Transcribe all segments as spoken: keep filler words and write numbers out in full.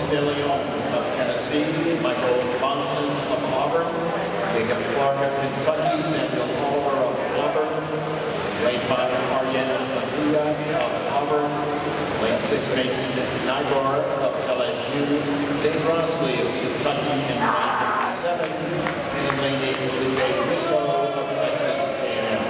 Ponce of Tennessee, Michael Bonson of Auburn, Jacob Clark of Kentucky, Samuel Oliver of Auburn, lane five Ariana Mahuya of Auburn, lane six Mason Nybar of L S U, Zane Grossley of Kentucky in lane seven, and lane eight Felipe Rizzo of Texas A and M.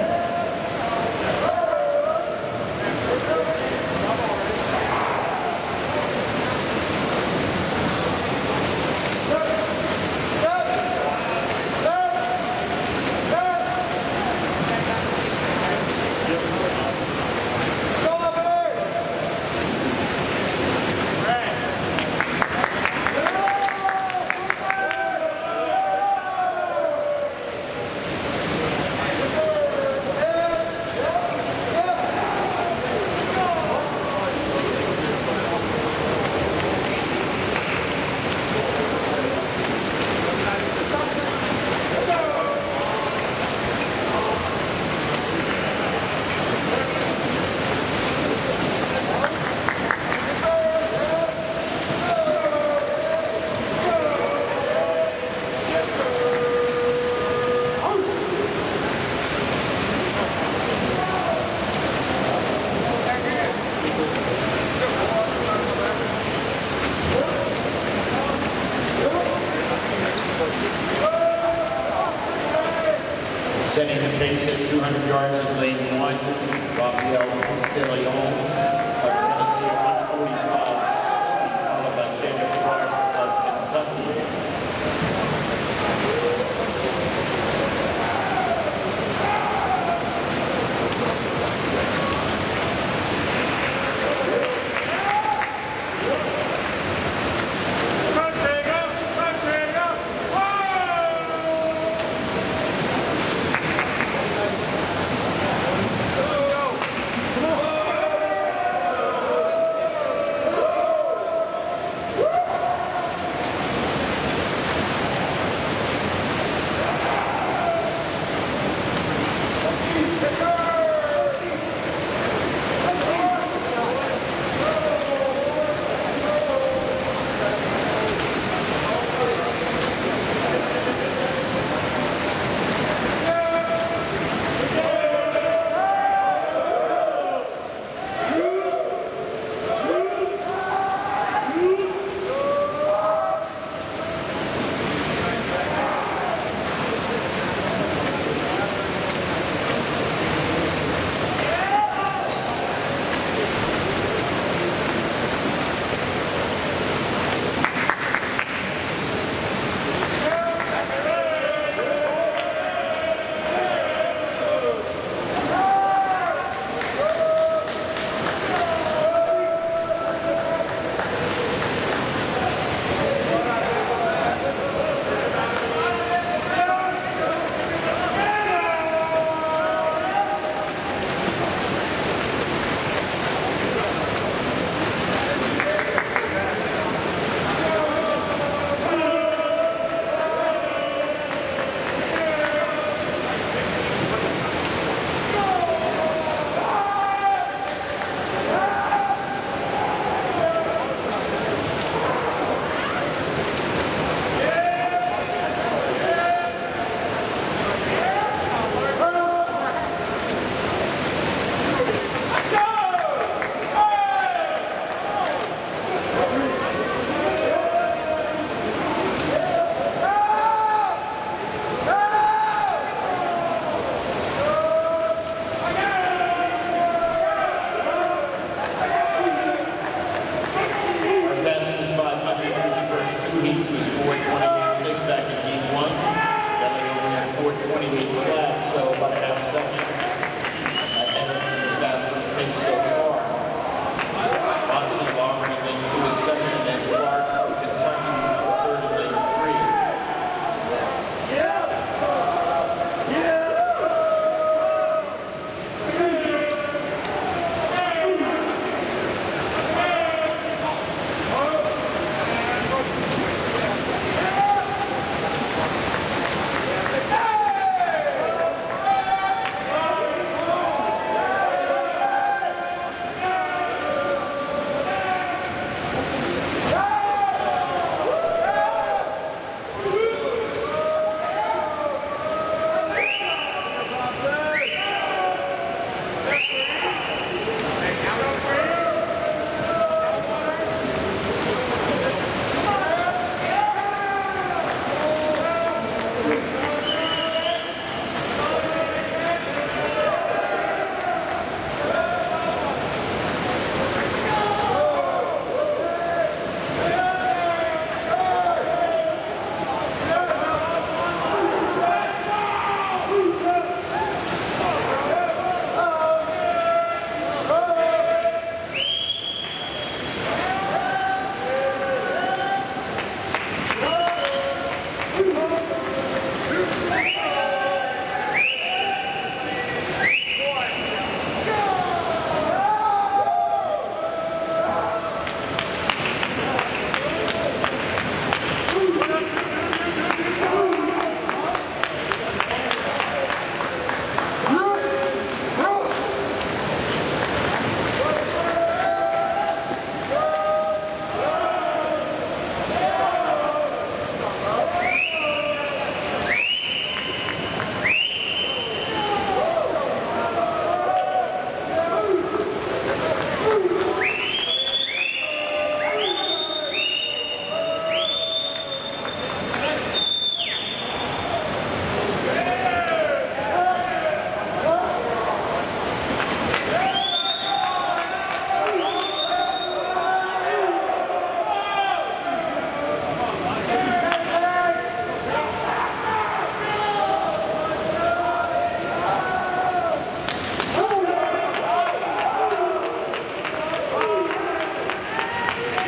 Setting the pace at two hundred yards in lane one, Rafael Constellion of Tennessee, one forty-five sixty, followed by Jacob Clark of Kentucky.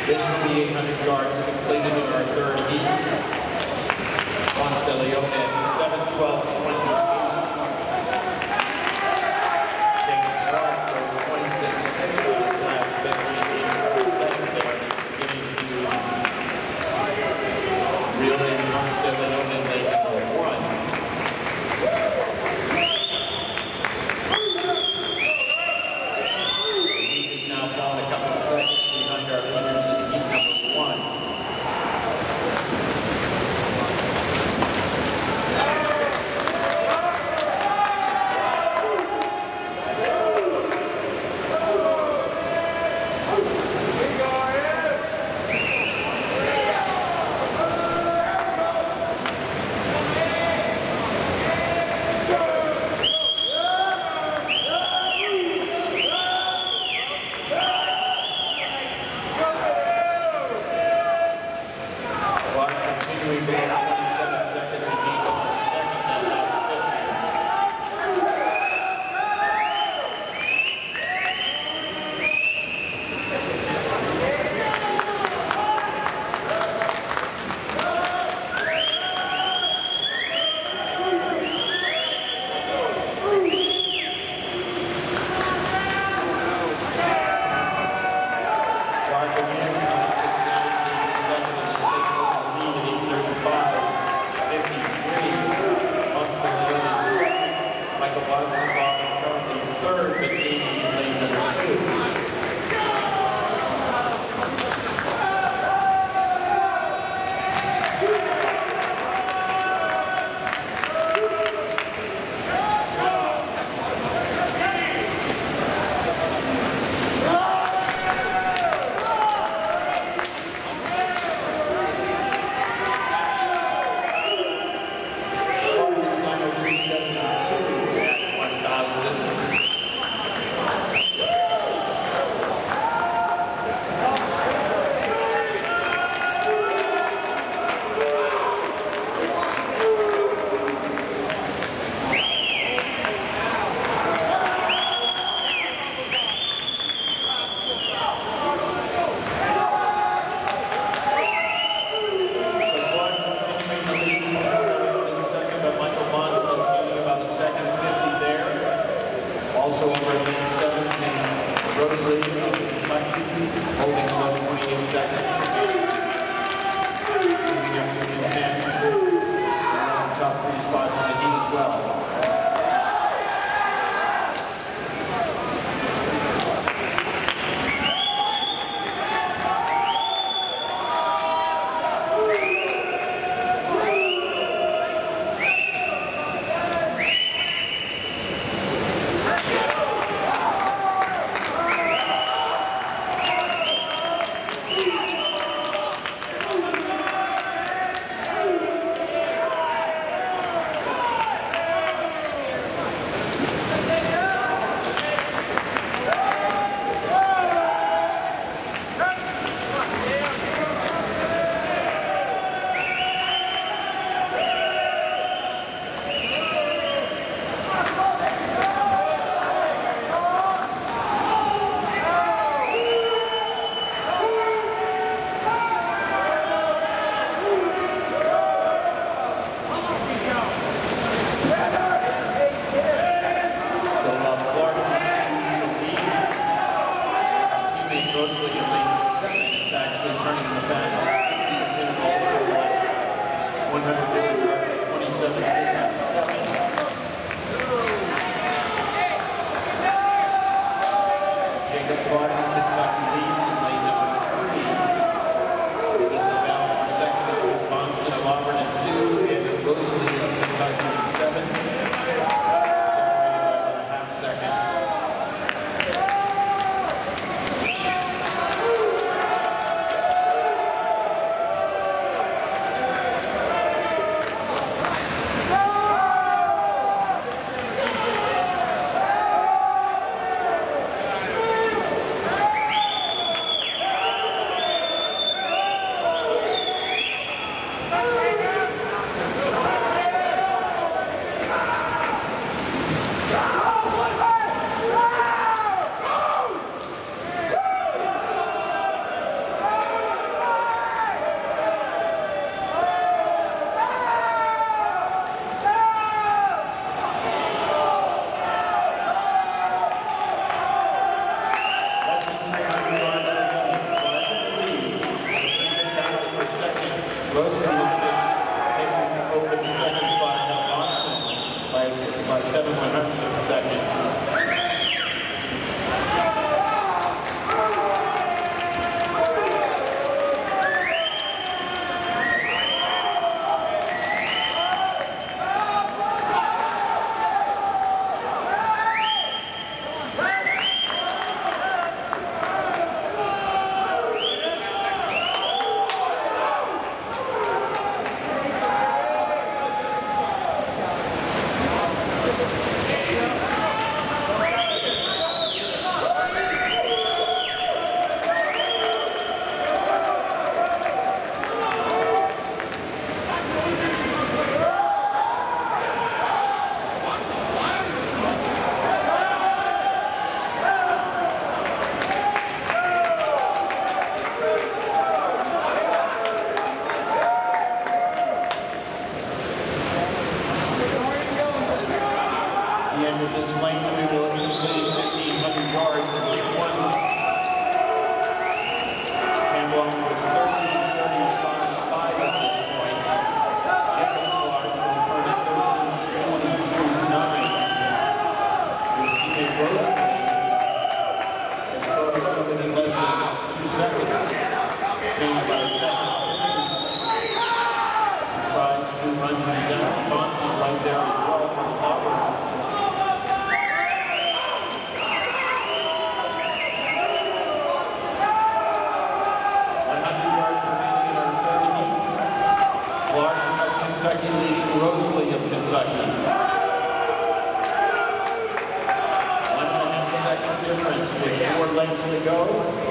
This will be eight hundred yards completed in our third heat. Ponce de Leon at seven twelve twenty-eight. James Clark goes twenty-six six on his last fifteen heat for the second there, beginning to reel in Ponce de Leon and make it a one. The heat is now fallen a couple of seconds behind our leaders in heat number one. Rosen with this taking over the second spot now Bonson by, by seven one hundredths of a second. At the end of this lane, we will complete fifteen hundred yards in week one. Campbell was thirteen thirty-five at this point. Jacob Clark will turn at thirteen twenty-two nine. His teammate Rosemary has closed to within less than two seconds. Gained by a second. Tries to run him down. Bonson right there as well from Auburn. Kentucky leading Rosalie of Kentucky. One and a half second difference with four lengths to go.